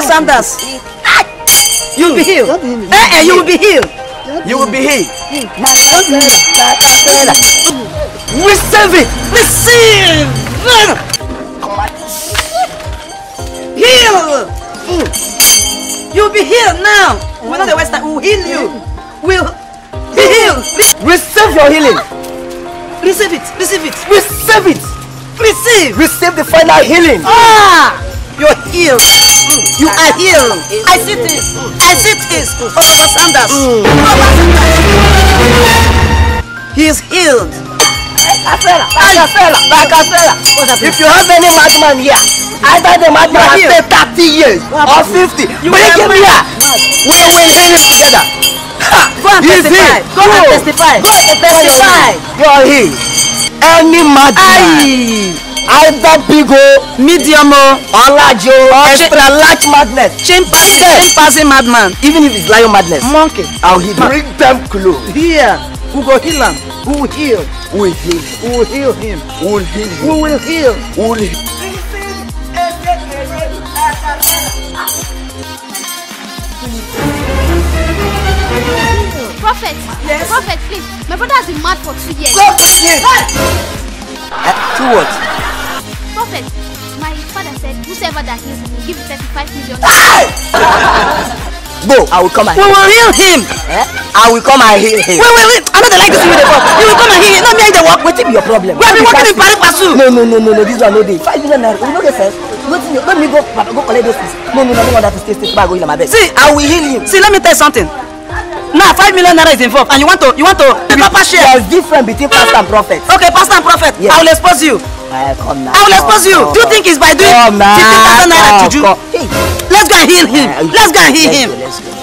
Sanders. You will be healed. You will be healed. You will be healed. Receive it. Receive. Heal. You will be healed now. We're not the West Time. We will heal you. We'll be healed. Receive your healing. Receive it. Receive it. Receive it. Receive. Receive the final healing. You're healed. You are healed. I see this. I see this. Robert Sanders. He is healed. If you have any madman here, either the madman has stayed 30 years or 50, bring him here. We will heal him together. Go and testify. Go and testify. Go and testify. You are healed. Any madman, either big o, medium o, or large o, extra large madness, chimpanzee madman, even if it's lion madness, monkey, I'll heal. Bring them close. Here, we go heal him. We will heal. We will heal. We will heal him. We will heal him. We will heal. We will heal. Prophet, yes. Prophet, please. My brother has been mad for 2 years. Go to him. To what? Prophet, my father said, whosoever that heals him will give him 35 million. Go, I will come and heal him. We will heal him. I will come and heal him. Wait. I know they like to see you the work. You will come and heal him. Not me and the work. What will be your problem? We have been working in Paris Pasu. No. This one no day. 5 million naira. You know the first. Let me go collect those things. No, I don't want that to stay. I go heal my bed. See, I will heal him. See, let me tell you something. Now 5 million naira is involved, and you want to the papa share. There's difference between pastor and prophet. Okay, pastor and prophet. Yes. I will expose you. Come now. I will expose you. Do you think it's by doing 15,000 naira to do? Hey, let's go and heal him. Let's go and heal him. Let's go.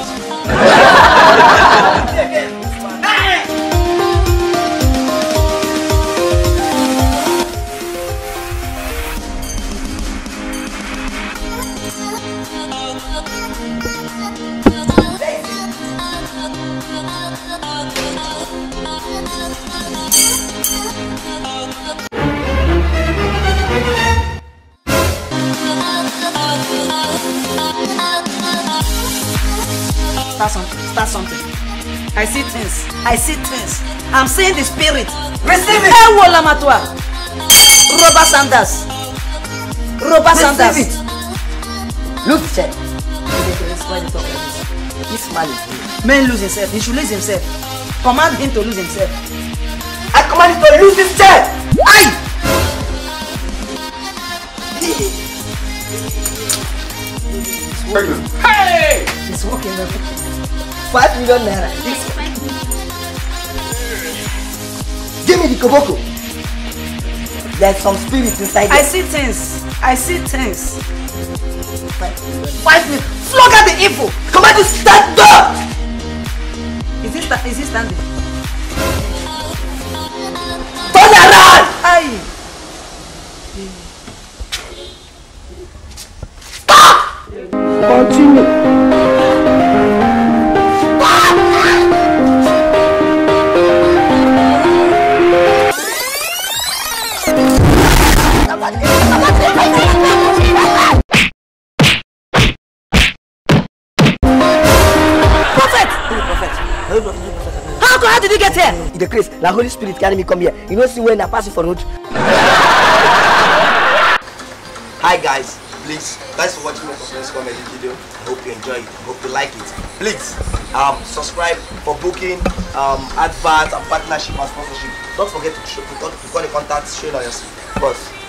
Start something. I see things. I'm seeing the spirit. Receive it. Robert Sanders. Receive it. Look, check. This man is good. Man lose himself. He should lose himself. Command him to lose himself. I command him to lose himself. Aye. Hey! It's working. 5 million naira. Give me the koboko. There's some spirit inside there. I see things. 5 million. Flog out the evil. Come on, to stand up. Is he standing? Turn around. Aye. Stop. Continue. How did you get here? The grace, the Holy Spirit carry me come here. You know, see when I pass it for road. Hi guys, please, thanks for watching my Prophet's comedy video. I hope you enjoy it. I hope you like it. Please, subscribe for booking, adverts, and partnership and sponsorship. Don't forget to call the contacts shown on your boss.